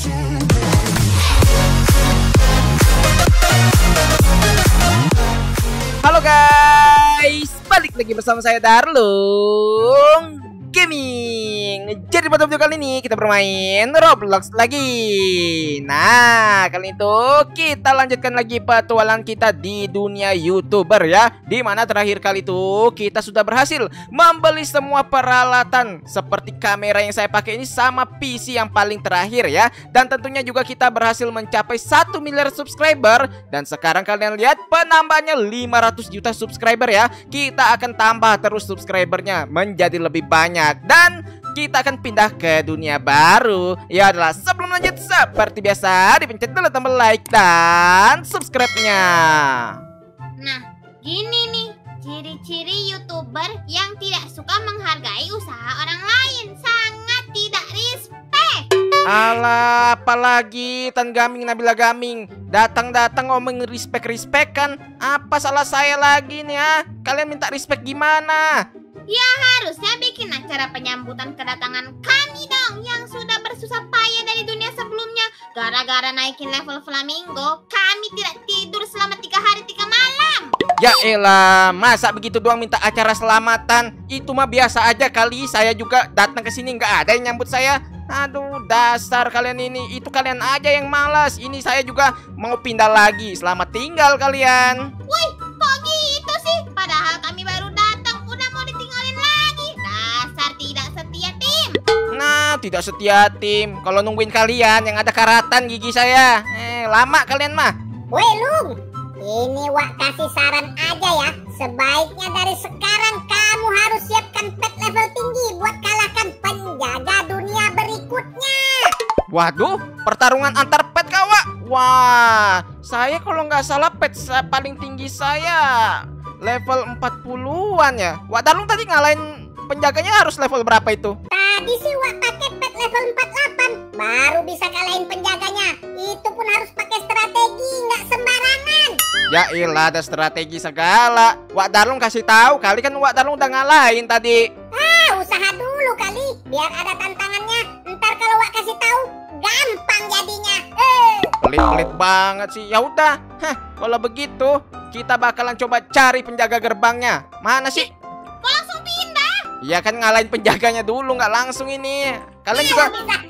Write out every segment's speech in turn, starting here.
Halo guys, balik lagi bersama saya Darlung Gaming. Jadi pada video kali ini kita bermain Roblox lagi. Nah, kali itu kita lanjutkan lagi petualangan kita di dunia YouTuber ya. Dimana terakhir kali itu kita sudah berhasil membeli semua peralatan seperti kamera yang saya pakai ini sama PC yang paling terakhir ya. Dan tentunya juga kita berhasil mencapai 1 miliar subscriber. Dan sekarang kalian lihat penambahannya 500 juta subscriber ya. Kita akan tambah terus subscribernya menjadi lebih banyak. Dan kita akan pindah ke dunia baru. Ya adalah sebelum lanjut seperti biasa dipencet dulu tombol like dan subscribe-nya. Nah, gini nih ciri-ciri YouTuber yang tidak suka menghargai usaha orang lain. Sangat tidak respect. Alah, apalagi Tan Gaming, Nabila Gaming datang-datang ngomong respect kan. Apa salah saya lagi nih ya? Kalian minta respect gimana? Ya harusnya bikin acara penyambutan kedatangan kami dong, yang sudah bersusah payah dari dunia sebelumnya. Gara-gara naikin level Flamingo, kami tidak tidur selama 3 hari 3 malam. Ya elah, masa begitu doang minta acara selamatan? Itu mah biasa aja kali. Saya juga datang ke sini nggak ada yang nyambut saya. Aduh, dasar kalian ini. Itu kalian aja yang malas. Ini saya juga mau pindah lagi. Selamat tinggal kalian. Wih, kok gitu sih? Padahal kami baru datang, udah mau ditinggalin lagi. Dasar tidak setia tim. Nah, tidak setia tim. Kalau nungguin kalian yang ada karatan gigi saya. Lama kalian mah. Woi Lung, ini Wak kasih saran aja ya. Sebaiknya dari sekarang kamu harus siapkan pet level tinggi buat kalahkan penjaga dunia berikutnya. Waduh, pertarungan antar pet kawan. Wah, saya kalau nggak salah pet paling tinggi saya level 40-an ya. Wak Darlung tadi ngalahin penjaganya harus level berapa itu? Tadi sih Wak pakai pet level 48, baru bisa kalahin penjaganya. Itu pun harus pakai strategi, nggak sembarangan. Ya ilah, ada strategi segala. Wak Darlung kasih tahu kali kan Wak Darlung udah ngalahin tadi. Usaha dulu kali, biar ada tantangannya. Ntar kalau Wak kasih tahu, gampang jadinya. Pelit-pelit banget sih. Ya udah, kalau begitu kita bakalan coba cari penjaga gerbangnya. Mana sih? Kok langsung pindah? Ya kan ngalahin penjaganya dulu, nggak langsung ini. Kalian juga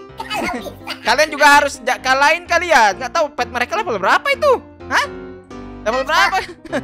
kalian juga harus kalahin kali ya. Nggak tahu pet mereka level berapa itu? Hah? Level berapa?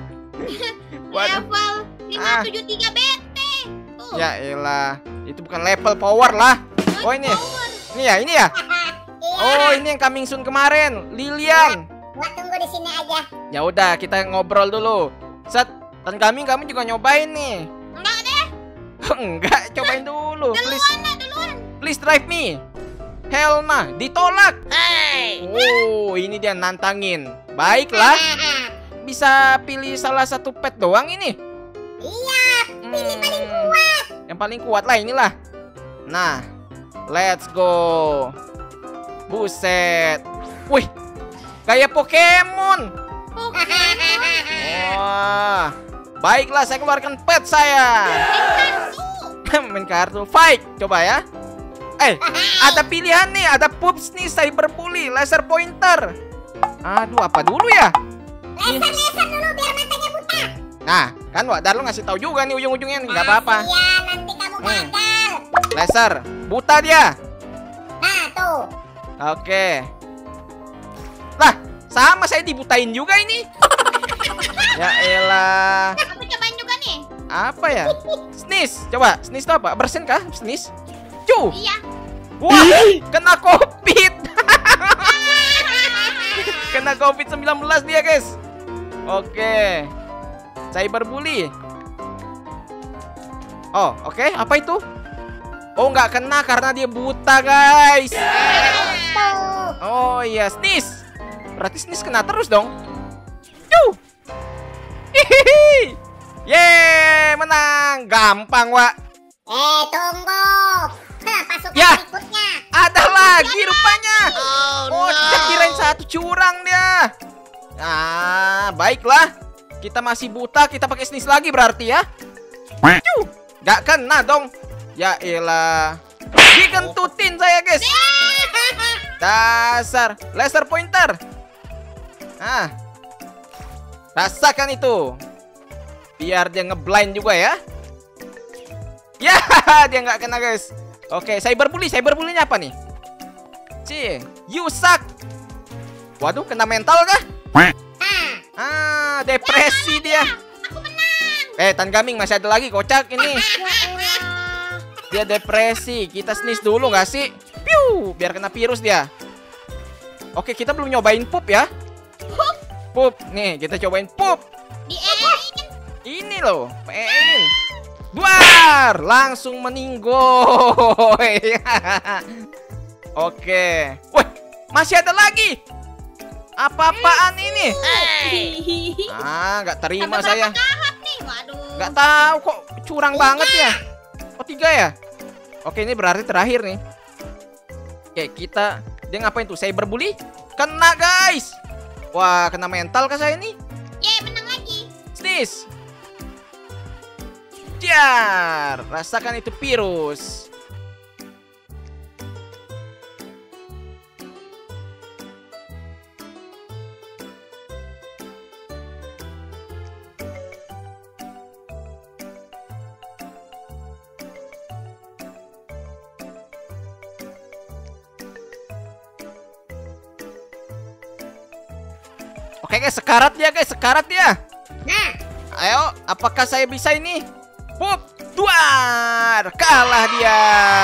Level 573 BT. Tuh. Ya elah, itu bukan level power lah. Oh ini. Ini ya. Oh, ini yang coming soon kemarin, Lilian. Wak tunggu di sini aja. Ya udah, kita ngobrol dulu. Set, Tan Gaming kamu juga nyobain nih. Enggak deh. Enggak, cobain dulu. Duluan. Please drive me. Hell nah, ditolak. Oh, ini dia nantangin. Baiklah. Bisa pilih salah satu pet doang ini. Iya, pilih paling kuat. Yang paling kuat lah inilah. Nah, let's go. Buset. Wih, kayak Pokemon. Wah, baiklah saya keluarkan pet saya. Main kartu. Fight, coba ya. Ada pilihan nih, ada Pups nih, Cyber Bully, Laser Pointer. Aduh, apa dulu ya? Laser dulu biar matanya buta. Nah, kan Wak Darlung ngasih tahu juga nih ujung-ujungnya nih, nggak apa-apa. Iya, nanti kamu gagal. Laser, buta dia. Nah, tuh. Oke. Lah, sama saya dibutain juga ini. Ya elah. Kamu cobain juga nih. Apa ya? Sneeze, coba. Sneeze itu apa? Bersin kah? Sneeze. Cuh. Iya. Wah, kena COVID. Kena COVID-19 dia, guys. Oke. Cyberbully. Oh, oke. Apa itu? Oh, nggak kena karena dia buta, guys. Oh iya, Sneeze. Berarti Sneeze kena terus dong. Cuh. Hihihi. Yeay, menang. Gampang, Wak. Tunggu. Pasukan Ya. berikutnya. Ada lagi rupanya. Oh, kita kirain satu curang dia. Nah, baiklah. Kita masih buta, kita pakai Sneeze lagi berarti ya. Gak kena dong. Ya elah. Dikentutin saya, guys. Dasar laser pointer. Ah, rasakan itu. Biar dia ngeblind juga ya. Ya, dia nggak kena guys. Oke, cyberbully-nya apa nih? You suck. Waduh, kena mental kah? Ah, depresi dia. Aku menang. Tangaming masih ada lagi kocak ini. Dia depresi. Kita sneeze dulu nggak sih? Piu, biar kena virus dia. Oke, kita belum nyobain pup ya. Pup, nih kita cobain pup. Ini loh, pengen. Duar, langsung meninggoy. Oke. Wih, masih ada lagi. Apa-apaan ini? Nggak terima saya. Nggak tahu kok curang banget ya. Oh, 3 ya? Oke, ini berarti terakhir nih. Oke, dia ngapain tuh? Cyberbully? Kena guys. Wah, kena mental kah saya ini? Menang lagi. Sneeze. Jar, rasakan itu virus. Oke guys, sekarat dia. Nah, Ayo, apakah saya bisa ini? Pup, duar, kalah dia.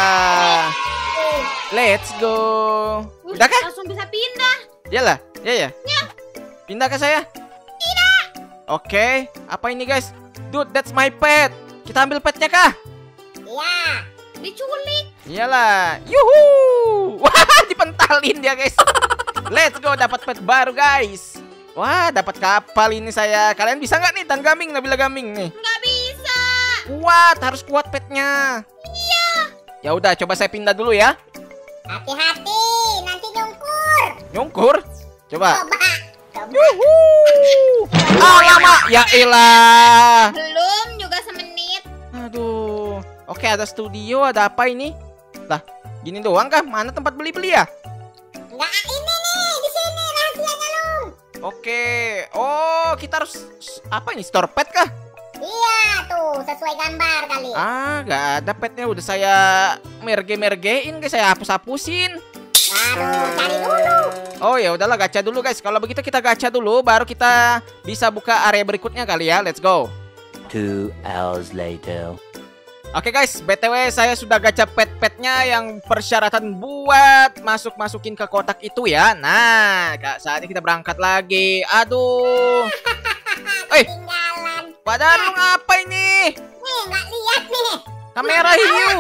Let's go. Udah kah? Langsung bisa pindah. Iyalah, ya. Pindah ke saya? Tidak. Oke, apa ini guys? Dude, that's my pet. Kita ambil petnya kah? iya. Diculik. Iyalah. Yuhu. Wah, dipentalin dia guys. Let's go, dapat pet baru guys. Wah, dapat kapal ini saya. Kalian bisa nggak nih, Tangaming, Nabila Gaming nih? Nggak bisa. Kuat, harus kuat petnya. Iya. Ya udah, coba saya pindah dulu ya. Hati-hati, nanti nyungkur. Nyungkur. Coba. Coba. Yuhu. Lama. Ya elah. Belum juga semenit. Aduh. Oke, ada studio, ada apa ini? Lah, gini doang kah? Mana tempat beli-beli ya? Enggak, ini nih, di sini rahasianya, Lung. Oke. Oh, kita harus apa ini? Store pet kah? Iya, tuh, sesuai gambar kali. Nggak ada petnya. Udah saya mergein guys, saya hapus-hapusin. Baru cari dulu. Oh ya udahlah, gacha dulu guys. Kalau begitu kita gacha dulu, baru kita bisa buka area berikutnya kali ya. Let's go. 2 hours later. Oke guys, BTW saya sudah gacha pet-petnya yang persyaratan buat masukin ke kotak itu ya. Nah, saatnya kita berangkat lagi. Aduh. Ketinggalan. Padahal lu ngapa ini? Nih, nggak lihat nih. Kamera hiu.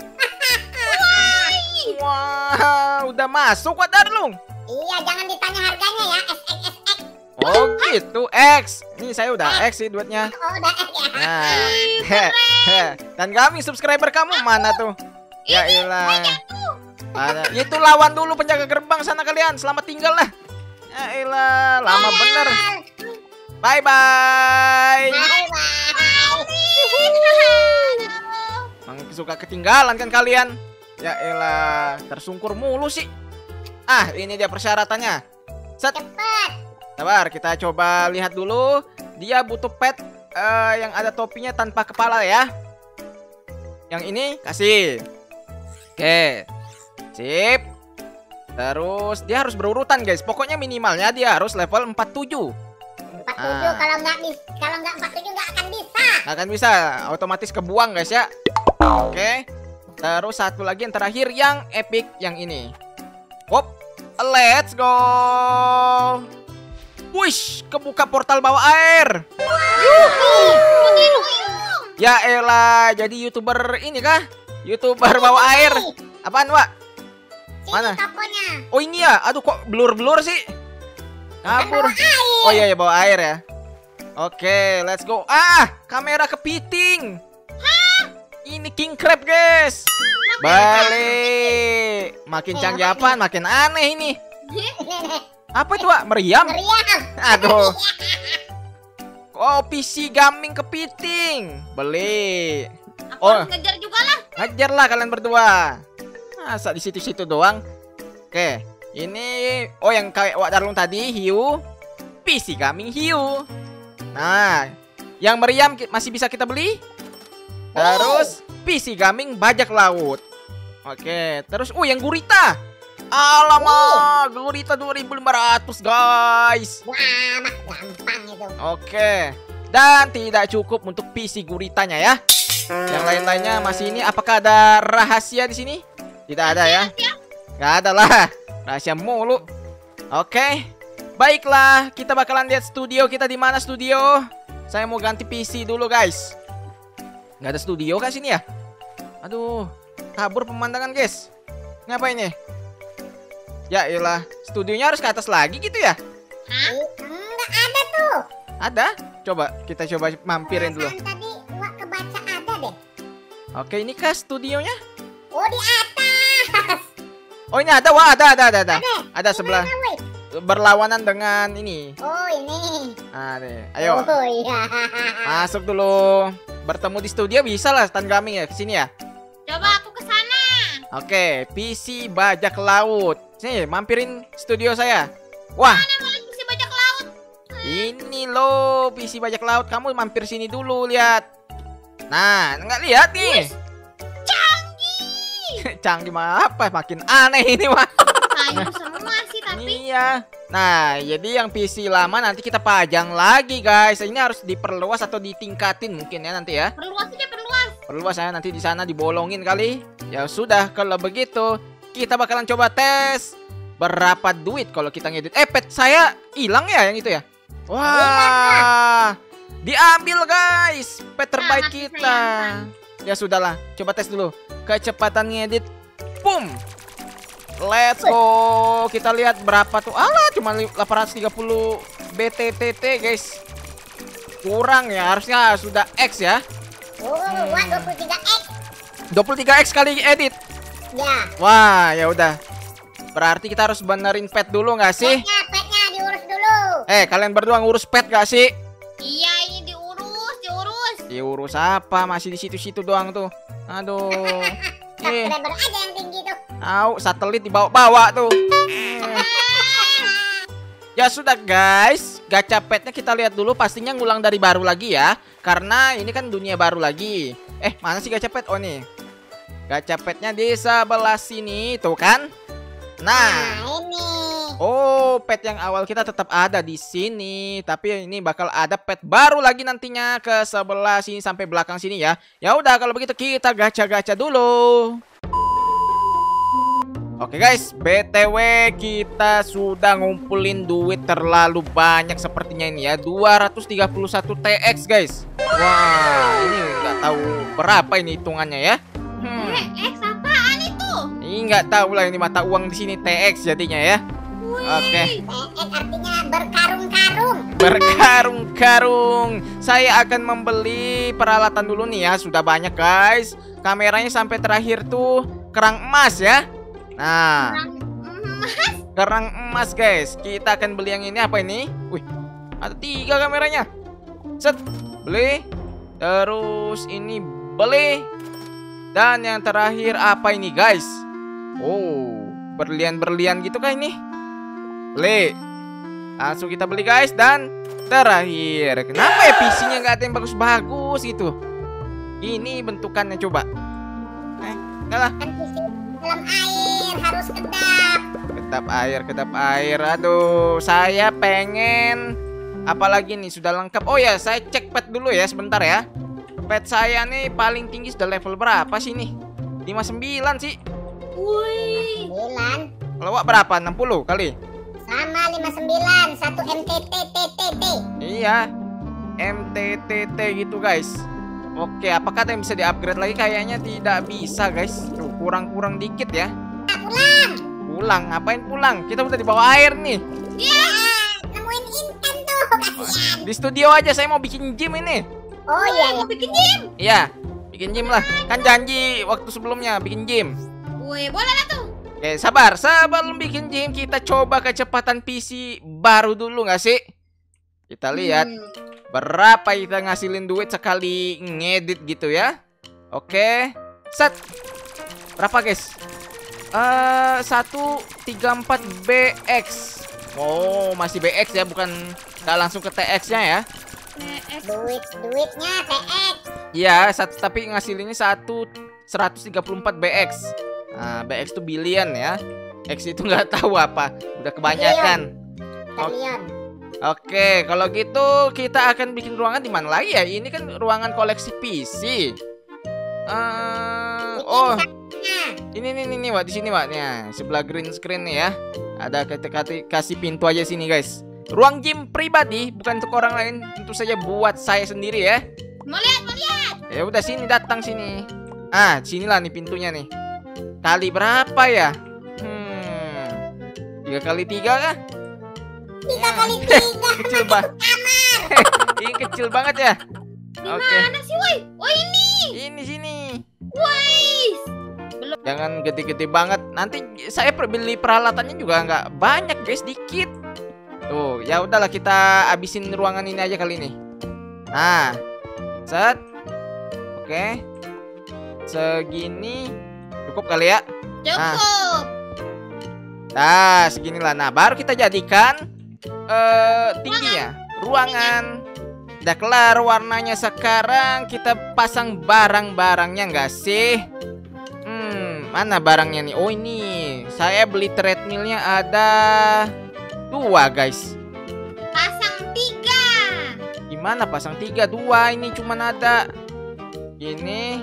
Wah, udah masuk Wak Darlung. Iya, jangan ditanya harganya ya. XXXX. Oh gitu, X. Ini saya udah X sih duitnya. Oh, udah ya. Nah, dan kami subscriber kamu mana tuh? Ya ilah. Itu lawan dulu penjaga gerbang sana kalian. Selamat tinggal lah. Ya ilah, lama bener. Bye bye. Bye-bye. Emang suka ketinggalan kan kalian? Ya elah, tersungkur mulu sih. Ini dia persyaratannya. Set. Cepet. Sabar, kita coba lihat dulu. Dia butuh pet yang ada topinya tanpa kepala ya. Yang ini kasih. Oke. Sip. Terus dia harus berurutan guys. Pokoknya minimalnya dia harus level 47. 47 kalau nggak 47 nggak akan bisa. Nggak akan bisa, otomatis kebuang guys ya. Oke. Terus satu lagi yang terakhir yang epic yang ini. Wop. Let's go. Wush, kebuka portal bawah air. Ya elah, jadi YouTuber ini kah? YouTuber bawah air. Apaan, Wak? Mana? Tokonya. Oh ini ya, aduh kok blur-blur sih. Kabur. Oh iya ya, bawah air ya. Oke, let's go. Kamera kepiting. Ini king crab guys. Balik. Makin canggih apaan, makin aneh ini. Apa itu, Wak? Meriam? Meriam. Aduh. Oh, PC gaming kepiting. Beli. Aku harus ngejar juga lah. Hajar lah kalian berdua. Masa di situ-situ doang. Oke, Ini, oh yang kayak Wak Darlung tadi, hiu. PC Gaming hiu. Nah, yang meriam masih bisa kita beli. Terus PC Gaming bajak laut. Oke, terus yang gurita. Alamak, gurita 2.500 guys. Wah, gampang itu. Oke. Dan tidak cukup untuk PC guritanya ya. Yang lain-lainnya masih ini. Apakah ada rahasia di sini? Tidak ada ya. Gak ada lah. Rahasia mulu. Oke. Baiklah, kita bakalan lihat studio kita di mana studio. Saya mau ganti PC dulu guys. Gak ada studio kah sini ya? Aduh, kabur pemandangan guys. Ngapain nih? Ya iyalah, studionya harus ke atas lagi gitu ya? Enggak ada tuh. Ada? Coba kita coba mampirin dulu. Perasaan tadi Wak kebaca ada deh. Oke, ini kah studionya? Oh, di atas. Oh ini ada, wah ada. Ada sebelah. Mana, weh? Berlawanan dengan ini. Oh, ini. Ah, deh. Ayo. Oh, iya. Masuk dulu. Bertemu di studio bisa lah Stan Gaming ya, kesini ya. Coba aku ke sana. Oke, PC bajak laut. Sini, mampirin studio saya. Wah, Mana mau PC bajak laut? ini loh PC bajak laut. Kamu mampir sini dulu, lihat. Nah, nggak lihat nih. Canggih. Canggih mah apa? Makin aneh ini mah. Kayu semua sih tapi. Iya. Nah, jadi yang PC lama nanti kita pajang lagi, guys. Ini harus diperluas atau ditingkatin mungkin ya nanti ya. Perluas aja perluas. Perluas ya nanti di sana dibolongin kali. Ya sudah, kalau begitu kita bakalan coba tes berapa duit kalau kita ngedit. Pet saya hilang ya yang itu ya. Wah. Diambil, guys. Pet terbaik mati kita. sayang. Ya sudahlah, coba tes dulu kecepatan ngedit. Boom. Let's go. Kita lihat berapa tuh. Alah, cuma 830 BTTT, guys. Kurang ya, harusnya sudah X ya. Oh, Wak 23X. 23X kali edit. Ya. Wah, ya udah. Berarti kita harus benerin pet dulu nggak sih? Petnya diurus dulu. Kalian berdua ngurus pet gak sih? Iya ini diurus. Diurus apa? Masih di situ-situ doang tuh. Aduh. Subscriber aja yang tinggi tuh. Satelit dibawa-bawa tuh. Ya sudah guys, gacha petnya kita lihat dulu, pastinya ngulang dari baru lagi ya. Karena ini kan dunia baru lagi. Mana sih gacha pet? Oh nih. Gacha petnya di sebelah sini, tuh kan? Nah, ini. oh, pet yang awal kita tetap ada di sini, tapi ini bakal ada pet baru lagi nantinya ke sebelah sini sampai belakang sini ya. Ya udah kalau begitu kita gacha-gacha dulu. Oke guys, BTW kita sudah ngumpulin duit terlalu banyak sepertinya ini ya. 231 TX guys. Wah, ini nggak tahu berapa ini hitungannya ya. X apaan itu? Ini nggak tahu lah, ini mata uang di sini TX jadinya ya. Oke. TX artinya berkarung-karung. Berkarung-karung. Saya akan membeli peralatan dulu nih ya. Sudah banyak guys. Kameranya sampai terakhir tuh kerang emas ya. Nah, kerang emas guys. Kita akan beli yang ini. Apa ini? Wih, ada 3 kameranya. Set, beli. Terus ini beli. Dan yang terakhir apa ini guys? Oh, berlian-berlian gitu kan ini. Beli. Langsung kita beli guys. Dan terakhir, kenapa ya PC-nya nggak ada yang bagus-bagus gitu? Ini bentukannya coba. Enggak lah. Kan PC dalam air harus kedap. Kedap air. Aduh, saya pengen apalagi nih, sudah lengkap. Oh ya, saya cek pet dulu ya sebentar ya. Pet saya nih paling tinggi sudah level berapa sih nih? 59 sih. Wih. 9. Kalau Wak berapa? 60 kali? Sama 59. 1 MTTTTT. Iya, MTTT gitu guys. Oke, apakah ada yang bisa di-upgrade lagi? Kayaknya tidak bisa guys. Tuh, kurang-kurang dikit ya. Pulang. Pulang? Ngapain pulang? Kita udah di bawah air nih. Ya, nemuin intan tuh. Kasihan. Di studio aja, saya mau bikin gym ini. Oh iya, Mau bikin gym? Iya, bikin gym lah. Kan janji waktu sebelumnya bikin gym. Wih, boleh lah tuh. Oke, sabar. Sebelum bikin gym, kita coba kecepatan PC baru dulu nggak sih? Kita lihat berapa kita ngasilin duit sekali ngedit gitu ya. Oke, set. Berapa guys? 134 BX. Oh, masih BX ya, bukan nggak langsung ke TX-nya ya. Duitnya TX. Iya, tapi ngasilinnya 134 BX. Nah, BX tuh billion ya. X itu nggak tahu apa, udah kebanyakan. Triliun. Oke, kalau gitu kita akan bikin ruangan di mana lagi ya? Ini kan ruangan koleksi PC. Oh, ini Wak, di sini Waknya. Sebelah green screen nih ya. Ada kasih pintu aja sini guys. Ruang gym pribadi, bukan untuk orang lain, tentu saja buat saya sendiri ya. Mau lihat. Ya udah sini, datang sini. Sinilah nih pintunya nih. Kali berapa ya? 3 kali 3 kah? 3 kali 3. Kecil banget. Ini kecil banget ya. Oke. Mana sih, woi? Oh, ini. Ini sini. Woi. Jangan gede-gede banget. Nanti saya beli peralatannya juga nggak banyak guys, dikit. Tuh, ya udahlah kita habisin ruangan ini aja kali ini. Nah, set. Oke. Segini cukup kali ya? Cukup. Nah, seginilah. Nah, baru kita jadikan tingginya. Ruangan. Udah kelar warnanya, sekarang kita pasang barang-barangnya nggak sih? Mana barangnya nih? Oh, ini. Saya beli treadmillnya ada 2 guys. Pasang 3. Gimana pasang 3? 2 ini cuman ada. Gini.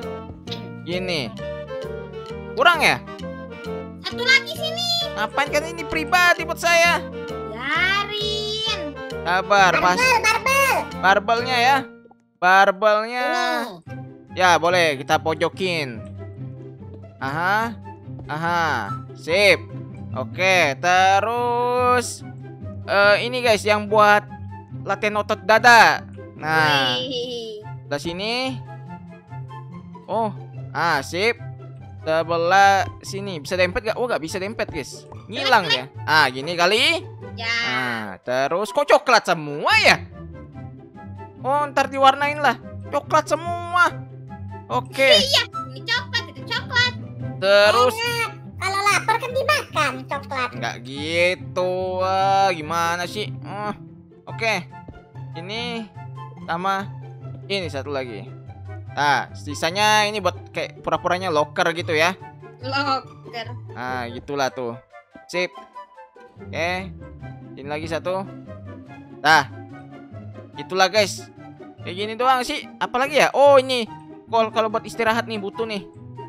Kurang ya? Satu lagi sini. Ngapain kan ini pribadi buat saya? Biarin. Sabar, pas. Barbelnya ya. Barbelnya. Ya, boleh kita pojokin. Aha. Sip. Oke, terus ini guys yang buat latihan otot dada. Nah, dari sini. Oh, sip. Sebelah sini bisa dempet gak? Oh, gak bisa dempet guys. Ngilang ya. Gini kali. Ya. Terus kok coklat semua ya? Oh, ntar diwarnain lah. Coklat semua. Oke. Iya, ini coklat, itu coklat. Terus kalau lapar kan dimakan coklat. nggak gitu. Gimana sih? Oke. Ini sama ini satu lagi. Nah, sisanya ini buat kayak pura-puranya locker gitu ya. Locker. Gitulah tuh. Sip. Oke. Ini lagi satu. Nah. Itulah guys. Kayak gini doang sih. Apalagi ya? Oh, ini. Kalau buat istirahat nih butuh nih.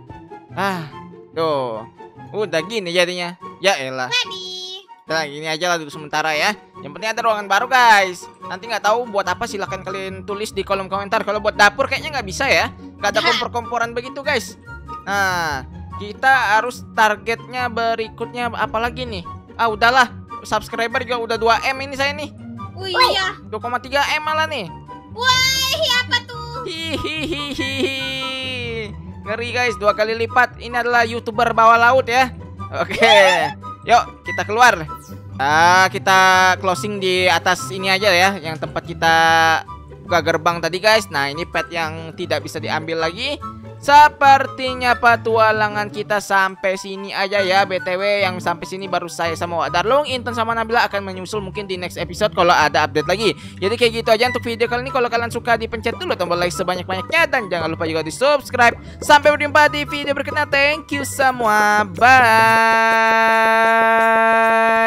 Tuh. Udah gini jadinya. Ya elah. Ready. Nah, gini aja lah dulu sementara ya. Yang penting ada ruangan baru guys. Nanti nggak tahu buat apa, silahkan kalian tulis di kolom komentar. Kalau buat dapur kayaknya nggak bisa ya. Nggak ada kompor-komporan begitu guys. Nah, kita harus targetnya berikutnya apalagi nih? Udahlah. Subscriber juga udah 2M ini saya nih. Oh iya. 2,3M malah nih. Woi, apa tuh? Hihihihi. Ngeri guys, 2 kali lipat. Ini adalah YouTuber bawah laut ya. Oke. Yuk, kita keluar. Kita closing di atas ini aja ya, yang tempat kita buka gerbang tadi guys. Nah, ini pet yang tidak bisa diambil lagi. Sepertinya petualangan kita sampai sini aja ya. BTW yang sampai sini baru saya sama Wak Darlung. Intan sama Nabila akan menyusul mungkin di next episode kalau ada update lagi. Jadi kayak gitu aja untuk video kali ini. Kalau kalian suka, dipencet dulu tombol like sebanyak-banyaknya. Dan jangan lupa juga di subscribe. Sampai berjumpa di video berikutnya. Thank you semua. Bye.